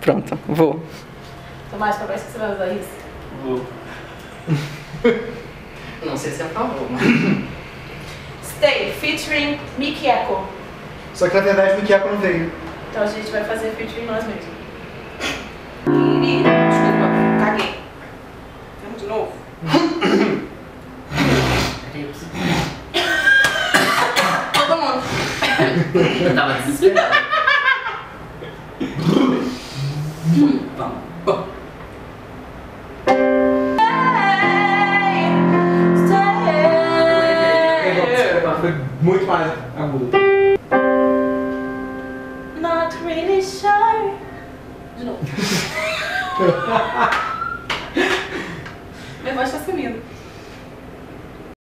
Pronto, vou. Tomás, qual vai ser que você vai usar isso? Vou. Não sei se é a favor, mas... Stay, featuring Mickey Echo. Só que na verdade o Mickey Echo não veio. Então a gente vai fazer featuring nós mesmos. Desculpa, caguei. Vamos de novo? Todo mundo. Eu tava desesperado. Foi muito mais agudo. Not really sure. De novo. Minha voz tá sumindo.